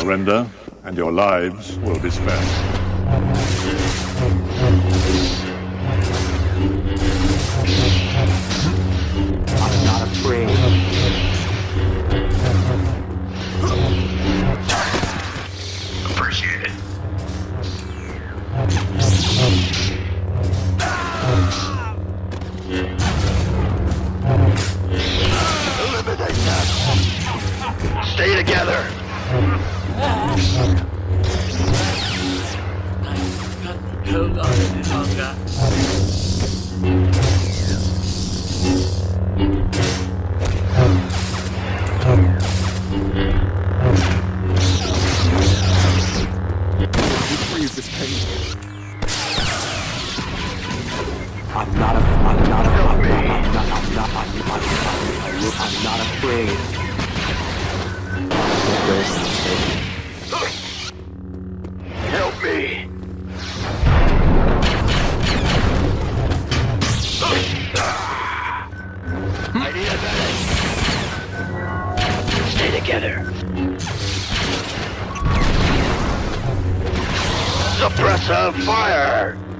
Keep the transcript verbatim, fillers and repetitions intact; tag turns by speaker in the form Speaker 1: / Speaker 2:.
Speaker 1: Surrender, and your lives will be spared.
Speaker 2: I'm not afraid.
Speaker 3: Appreciate it. Eliminate them. Stay together.
Speaker 4: Hold on any longer.
Speaker 2: Freeze this pain. I'm not a, I'm not a, I'm not, I'm not, I'm not, I'm not, I'm not, I'm not afraid.
Speaker 3: Help me. I need a medic. Stay together. Suppressor fire!